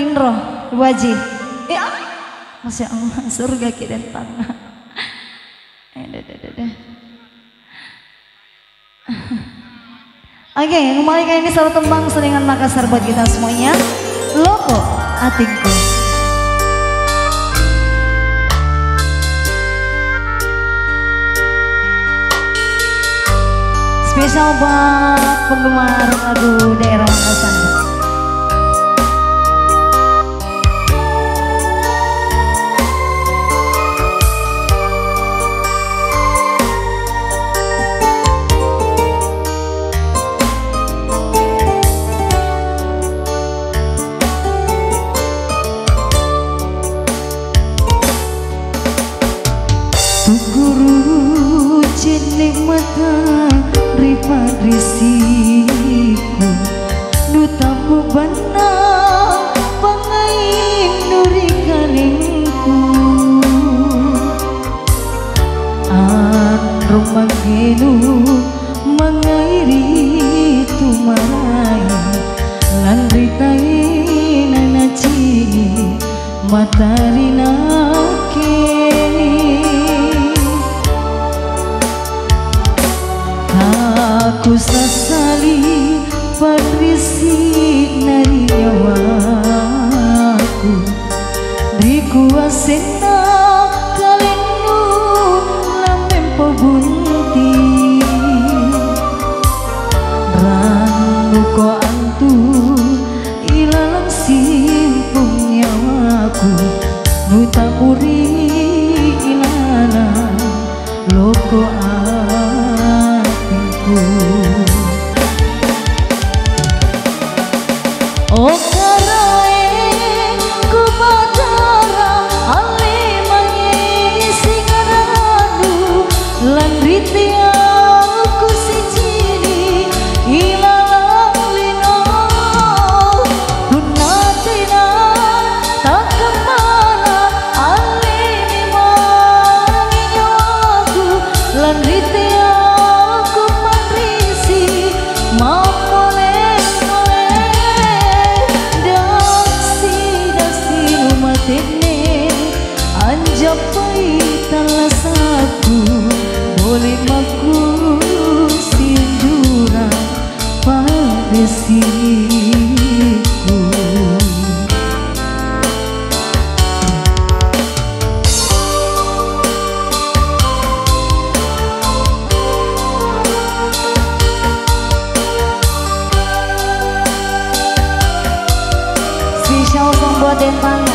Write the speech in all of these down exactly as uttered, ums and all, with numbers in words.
batin roh wajib. Ya, Masya Allah, surga kita dan tanah. Eh, dah, dah, dah, dah. Oke, kembali kali ini selalu tembang selingan Makassar buat kita semuanya. Loko Hatiku. Spesial buat penggemar lagu daerah Makassar. Guru jenik mata ripadrisiku nutamu banang pangain nuri kalingku an romagenu mangairi tumarai lan ritai nanacini matarina aku sasali patrisi nari nyawaku dikuasena kalenu lamem pebunti ranu ko antu ilalang simpung nyawaku nutamuri ilana loko oh karae ku badara ale mangisi ngaradu lan ritia ku sijini ilalang lino punatina tak kemana ale mangi nyawaku lan ritia anjapai talasaku boleh maku sinjuran pada siku spesial buat Denpanga.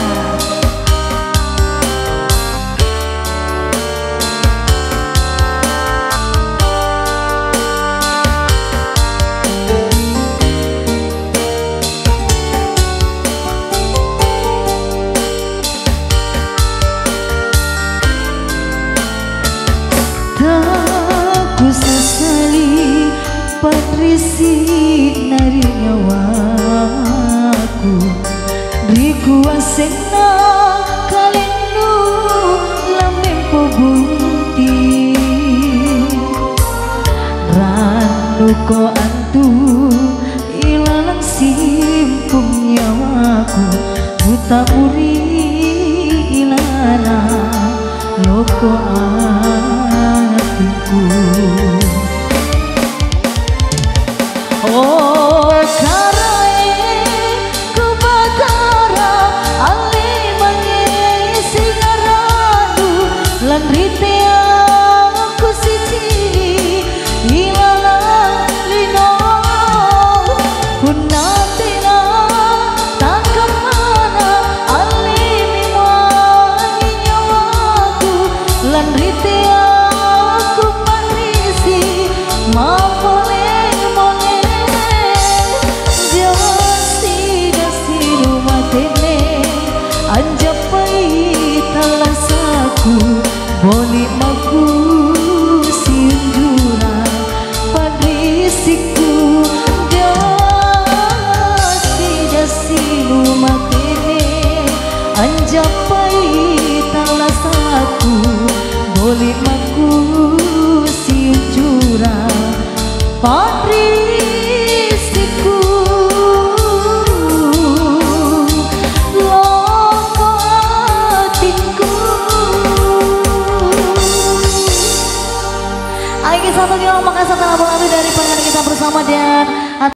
Aku sesali patrisi nari nyawaku dikuasena kalenu lamem pebunti ranu ko antu ilalang simpung nyawaku buta uri ilana loko hatiku. Oh karae ku badara ale mangisi ngaradu lan ritea ku siji ilalang lino punatina tak kemana ale mimangi nyawaku lan ritea ku parisi mapole anjapai talasaku boleh maku sinjuran padrisiku dasi-dasi rumah tene anjapai talasaku boleh maku sinjuran padrisiku satu kilo Makassar telah berlalu dari pengen kita bersama dan